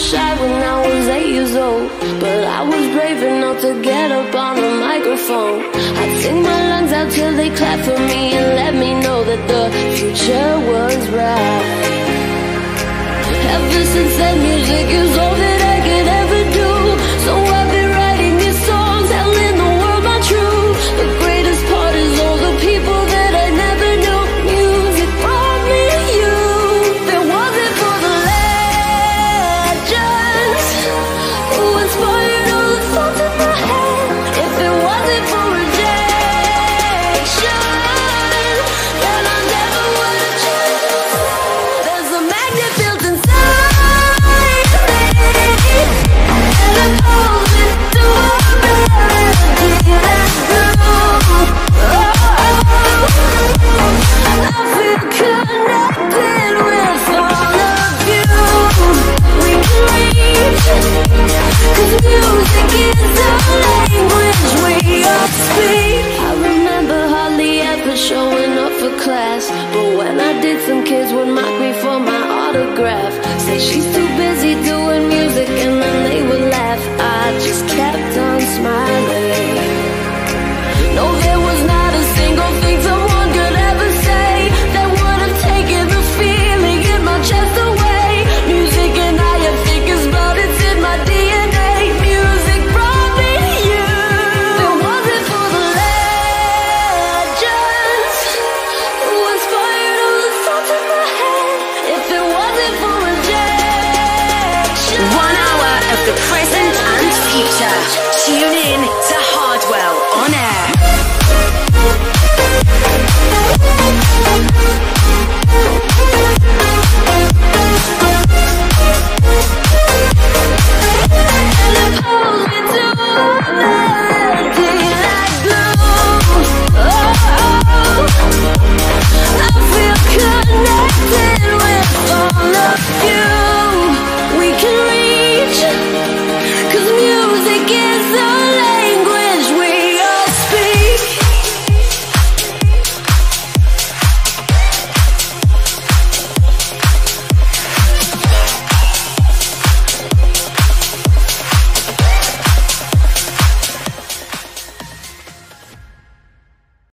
shy when I was 8 years old, but I was brave enough to get up on the microphone. I'd sing my lungs out till they clapped for me and let me know that the future was right. Ever since then, music is all that I could ever do. So I've been writing these songs, telling the world my truth. The greatest part is all the people that I never knew. Music brought me to you. If it wasn't for the legends who inspired all the thoughts in my head, if it wasn't for rejection, then I never would have changed. There's a magnet built inside me, and it pulls me to a melody that's true. I feel connected with all of you. We can reach, 'cause music is the language we all speak. I remember hardly ever showing up for class, but when I did, some kids would mock me for my autograph. Say she's too busy doing music, and then they would laugh. I just kept on smiling. No, there was not a single thing someone could ever say that would have taken the feeling in my chest away. Music and I have thickest blood, it's in my DNA. Music brought me to you. If it wasn't for the legends who inspired all the thoughts in my head, if it wasn't for rejection. 1 hour of the present and future. Tune in to Hardwell on air.